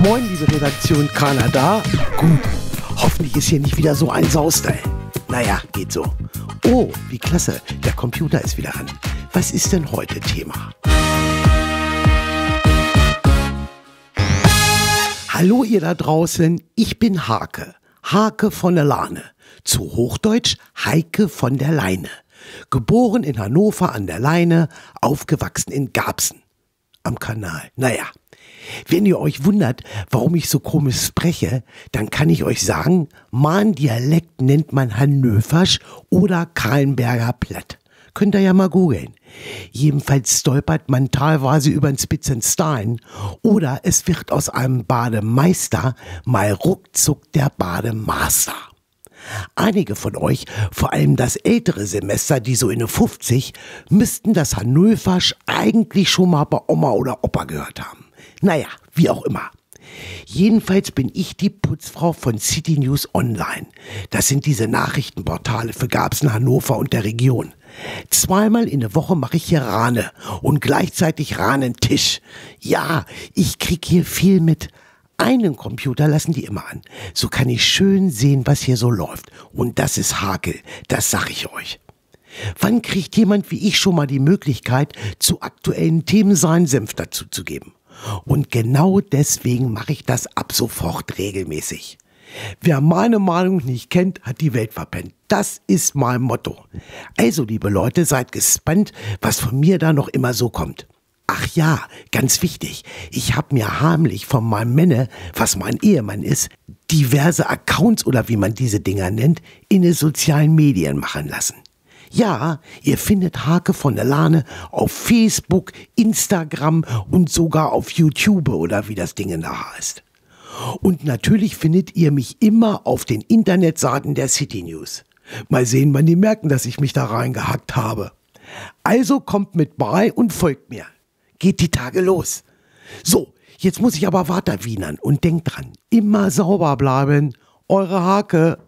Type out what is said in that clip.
Moin, liebe Redaktion Kanada. Gut, hoffentlich ist hier nicht wieder so ein Saustall. Naja, geht so. Oh, wie klasse, der Computer ist wieder an. Was ist denn heute Thema? Hallo ihr da draußen, ich bin Hake. Hake von der Lahne. Zu Hochdeutsch Heike von der Leine. Geboren in Hannover an der Leine, aufgewachsen in Garbsen am Kanal. Naja, wenn ihr euch wundert, warum ich so komisch spreche, dann kann ich euch sagen, mein Dialekt nennt man Hannöversch oder Kahlenberger Platt. Könnt ihr ja mal googeln. Jedenfalls stolpert man teilweise über den Spitzenstein oder es wird aus einem Bademeister mal ruckzuck der Bademaster. Einige von euch, vor allem das ältere Semester, die so in den 50, müssten das Hannöversch eigentlich schon mal bei Oma oder Opa gehört haben. Naja, wie auch immer. Jedenfalls bin ich die Putzfrau von City News Online. Das sind diese Nachrichtenportale für Garbsen, Hannover und der Region. Zweimal in der Woche mache ich hier Rane und gleichzeitig Ranentisch. Ja, ich krieg hier viel mit. Einen Computer lassen die immer an. So kann ich schön sehen, was hier so läuft. Und das ist Hakel, das sag ich euch. Wann kriegt jemand wie ich schon mal die Möglichkeit, zu aktuellen Themen seinen Senf dazu zu geben? Und genau deswegen mache ich das ab sofort regelmäßig. Wer meine Meinung nicht kennt, hat die Welt verpennt. Das ist mein Motto. Also, liebe Leute, seid gespannt, was von mir da noch immer so kommt. Ach ja, ganz wichtig, ich habe mir heimlich von meinem Männer, was mein Ehemann ist, diverse Accounts oder wie man diese Dinger nennt, in den sozialen Medien machen lassen. Ja, ihr findet Hake von der Lahne auf Facebook, Instagram und sogar auf YouTube oder wie das Ding da heißt. Und natürlich findet ihr mich immer auf den Internetseiten der City News. Mal sehen, wann die merken, dass ich mich da reingehackt habe. Also kommt mit bei und folgt mir. Geht die Tage los. So, jetzt muss ich aber weiter wienern und denkt dran, immer sauber bleiben. Eure Hake.